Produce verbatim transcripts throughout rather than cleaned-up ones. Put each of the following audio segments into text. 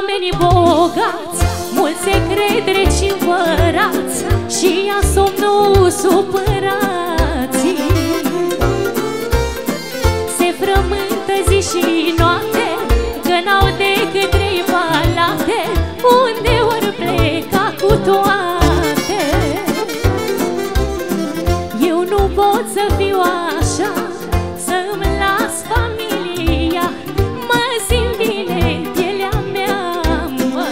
oamenii bogați, mulți secret reci împărați și ia somnul supărații. Se frământă zi și noapte, că n-au decât trei palate, unde ori pleca cu toate. Eu nu pot să fiu așa, să-mi las familia, mă simt bine în pielea mea, mă.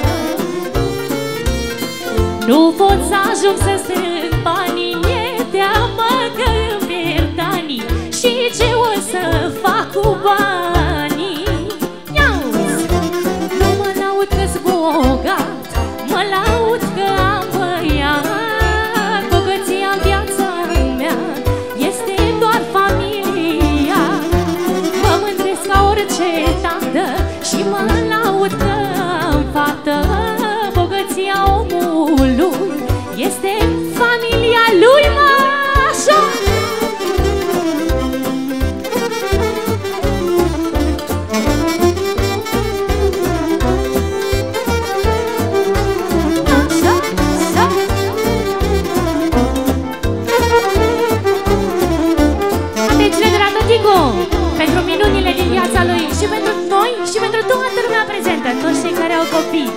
Nu pot să ajung să strâng banii, mi-e teamă că îmi pierd anii. Și ce o să fac cu banii? Ia-uzi! Nu mă laud că-s bogat, mă laud că am băiat. Bogăția în viața mea este doar familia. Mă mândresc ca orice tată și mă laud că am fată. Bogăția omului este familia lui, mă, așa! Pentru minunile din viața lui și pentru noi și pentru toată lumea prezentă, toți cei care au copii.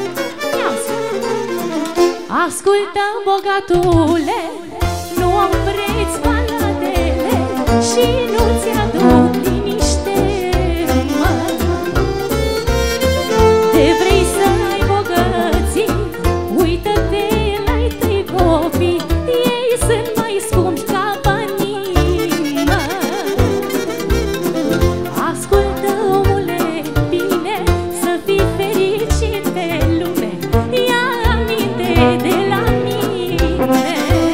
Ascultă, bogatule, nu am preț palatele și nu ți-aduc liniște, mă. Te vrei să ai bogății, uită-te la-i tăi copii, ei sunt mai scumpi ca banii, mă. Ascultă, omule, bine, să fii fericit pe lume, ia aminte de la mine.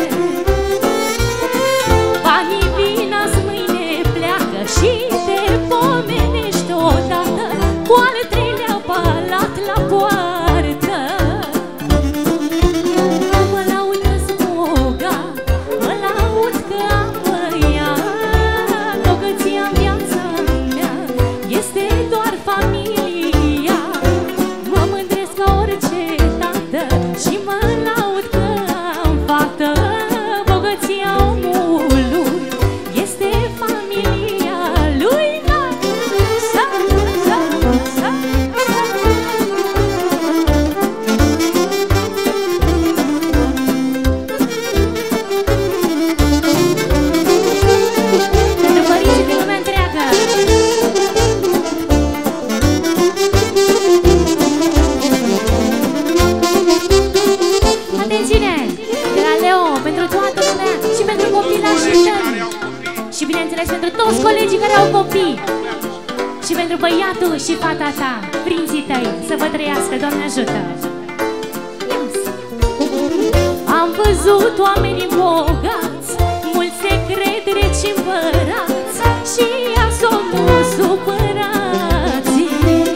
Banii vin azi, mâine pleacă și te pomenești odată cu al treilea palat la poartă. Nu mă laud că-s bogat, mă laud că am băiat. Bogăția în viața mea este doar familia. Mă mândresc ca orice tată și mă laud că am fată. Bogăția omului este familia lui, mă. Sa, sa, sa, sa. Pentru părinții din lumea întreagă. Atențiune! De la Leo, pentru toată lumea și pentru copilașii tăi. Și bineînțeles pentru toți colegii care au copii. Și pentru băiatul și fata ta, prinții tăi, să vă trăiască, Doamne ajută! Am văzut oamenii bogați, mulți secret reci împărați și ia somnul supărații.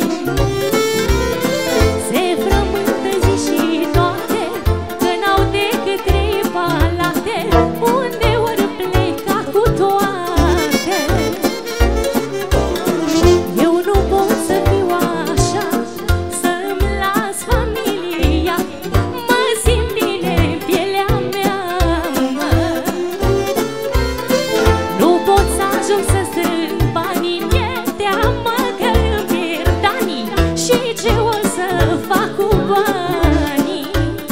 Se frământă zi și noapte, că n-au decât trei palate, unde ori pleca cu toate. Eu nu pot să fiu așa, să-mi las familia, mă simt bine în pielea mea, mă. Nu pot să ajung să strâng banii, mi-e teamă că îmi pierd anii. Și ce o să fac cu banii?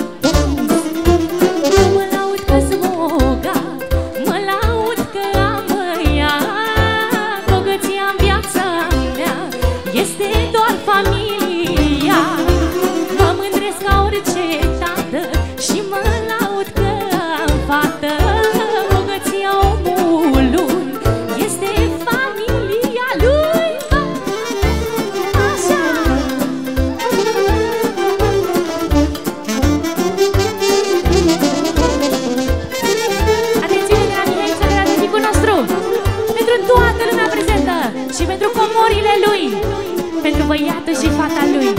Nu mă laud că-s bogat, mă laud că am băiat. Bogăția în viața mea este doar familia. Mă mândresc ca orice tată și mă laud că am fată. Bogăția omului este familia lui, mă. Așa! Atențiune de la Mihai, de la tăticul nostru, pentru toată lumea prezentă și pentru comorile lui, pentru băiatul și fata lui.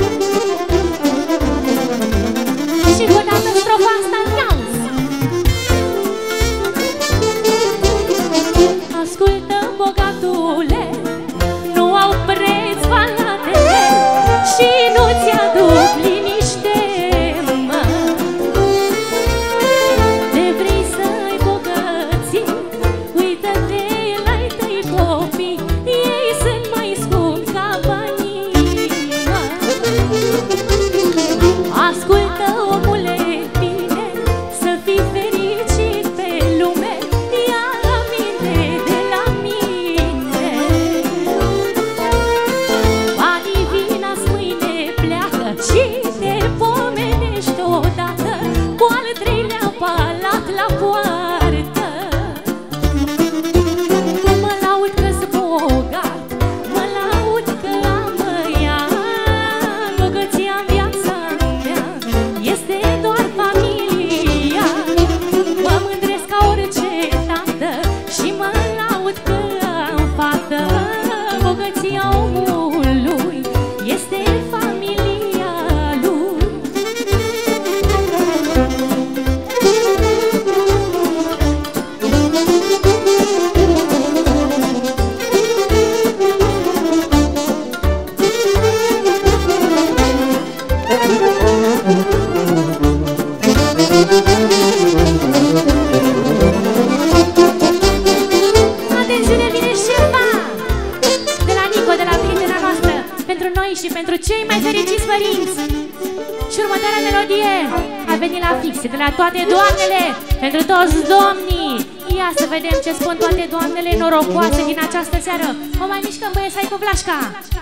Și cu o dată strofa asta, iauzi! Ascultă, bogatule, nu au preț palatele și nu ți-aduc Atențiune, vine șerpa de la Nico, de la prietena noastră, pentru noi și pentru cei mai fericiți părinți. Și următoarea melodie a venit la fix, de la toate doamnele, pentru toți domnii. Ia să vedem ce spun toate doamnele norocoase din această seară. O mai mișcăm, băie, să ai cu vlașca.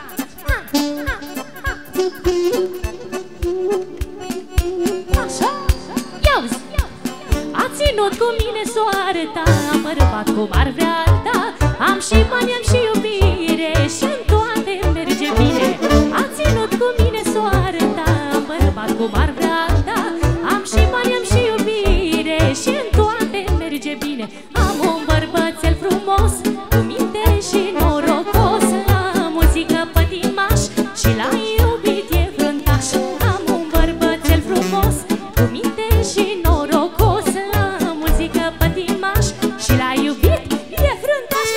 Așa, ia-uzi. A ținut cu mine soarta, am bărbat cum ar vrea alta. Am și bani, am și iubire și în toate merge bine. A ținut cu mine soarta, am bărbat cum ar vrea alta. Am și bani, am și iubire și în toate merge bine. Am un bărbățel frumos, cu minte și norocos, la muzică pătimaș și la iubit e fruntaș. Am un bărbățel frumos, cu minte și norocos, la muzică pătimaș și la iubit e fruntaș.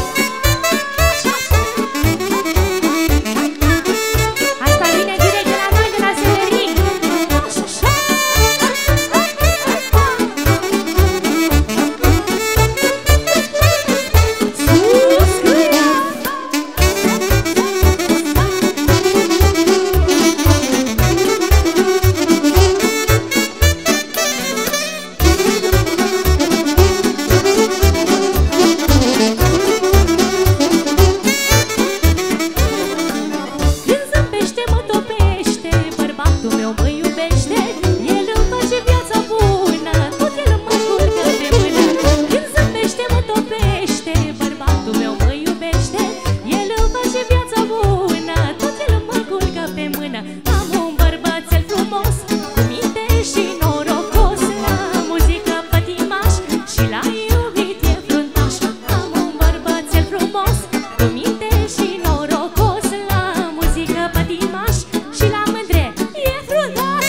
Asta vine direct de la noi, de la Severin. Când zâmbește mă topește, bărbatul meu mă iubește. El îmi face viața bună, tot el mă culcă de mână. Când zâmbește mă topește, bărbatul meu mă iubește. El îmi face viața bună, tot el mă culcă pe mână. Am un bărbățel frumos, cu minte și norocos, la muzică pătimaș și la iubit e fruntaș. Am un bărbățel frumos, cu minte și norocos, la muzică pătimaș și la mândre e fruntaș.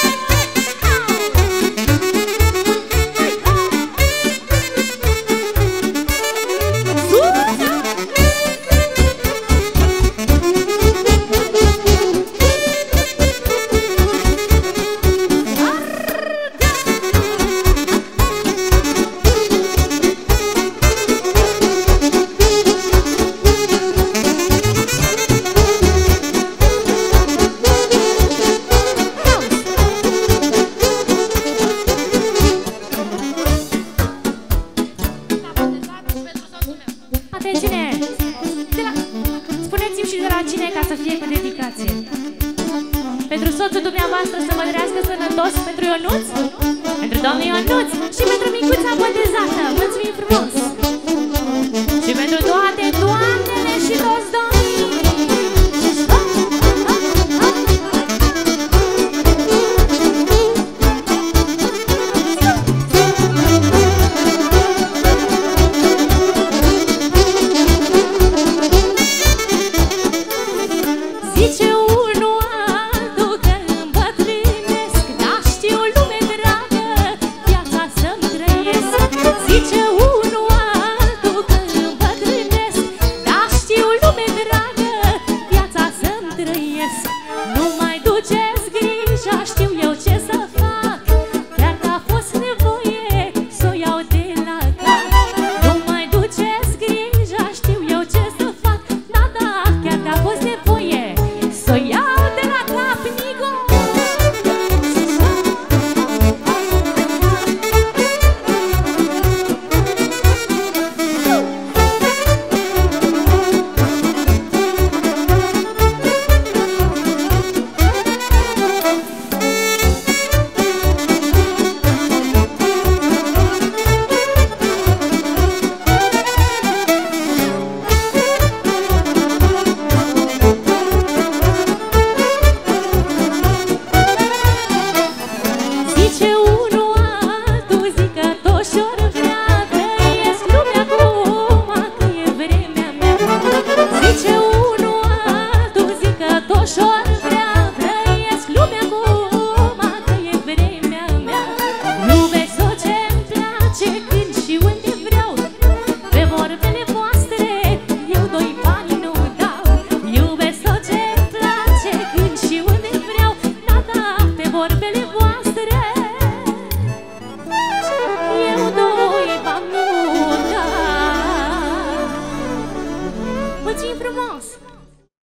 Atențiune! De la... Spuneți-mi și de la cine, ca să fie cu dedicație. Pentru soțul dumneavoastră să vă trăiască sănătos, pentru Ionuț, pentru domnul Ionuț și pentru micuța botezată. Mulțumim frumos!